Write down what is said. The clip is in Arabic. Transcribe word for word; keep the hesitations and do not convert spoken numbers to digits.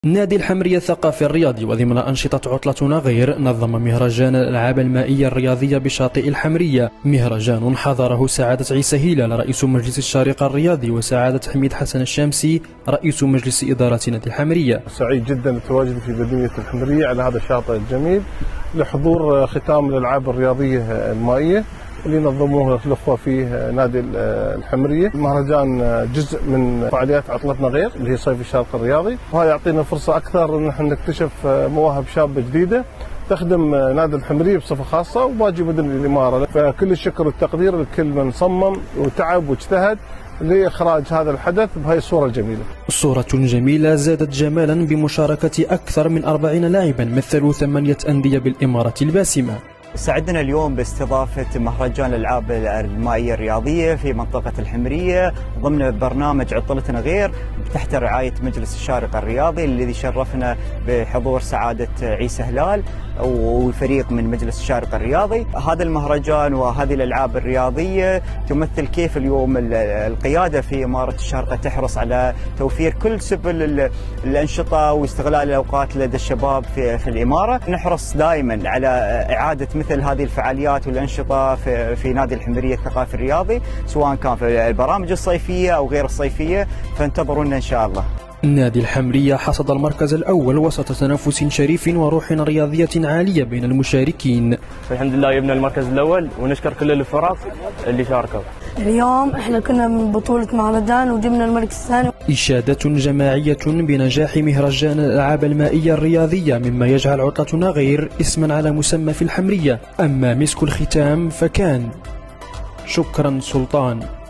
نادي الحمرية الثقافي الرياضي وضمن أنشطة عطلتنا غير نظم مهرجان الألعاب المائية الرياضية بشاطئ الحمرية. مهرجان حضره سعادة عيسى هلال رئيس مجلس الشارقة الرياضي وسعادة حميد حسن الشامسي رئيس مجلس إدارة نادي الحمرية. سعيد جدا بتواجدي في مدينة الحمرية على هذا الشاطئ الجميل لحضور ختام الألعاب الرياضية المائية اللي نظموه الأخوة في نادي الحمرية. المهرجان جزء من فعاليات عطلتنا غير اللي هي صيف الشارقة الرياضي، وهذا يعطينا فرصة أكثر أن احنا نكتشف مواهب شابة جديدة تخدم نادي الحمرية بصفة خاصة وباقي مدن الإمارة. فكل الشكر والتقدير لكل من صمم وتعب واجتهد لإخراج هذا الحدث بهذه الصورة الجميلة. صورة جميلة زادت جمالا بمشاركة أكثر من أربعين لاعبا مثلوا ثمانية أندية بالإمارة الباسمة. سعدنا اليوم باستضافة مهرجان الألعاب المائية الرياضية في منطقة الحمرية ضمن برنامج عطلتنا غير تحت رعاية مجلس الشارقة الرياضي الذي شرفنا بحضور سعادة عيسى هلال وفريق من مجلس الشارقة الرياضي. هذا المهرجان وهذه الألعاب الرياضية تمثل كيف اليوم القيادة في إمارة الشارقة تحرص على توفير كل سبل الأنشطة واستغلال الأوقات لدى الشباب في, في الإمارة. نحرص دائما على إعادة مثل هذه الفعاليات والأنشطة في, في نادي الحمرية الثقافي الرياضي سواء كان في البرامج الصيفية أو غير الصيفية، فانتظرونا إن شاء الله. نادي الحمرية حصد المركز الأول وسط تنافس شريف وروح رياضية عالية بين المشاركين. الحمد لله جبنا المركز الأول ونشكر كل الفرق اللي شاركوا. اليوم احنا كنا من بطولة مهرجان وجبنا المركز الثاني. إشادة جماعية بنجاح مهرجان الألعاب المائية الرياضية مما يجعل عطلتنا غير اسما على مسمى في الحمرية. أما مسك الختام فكان شكرا سلطان.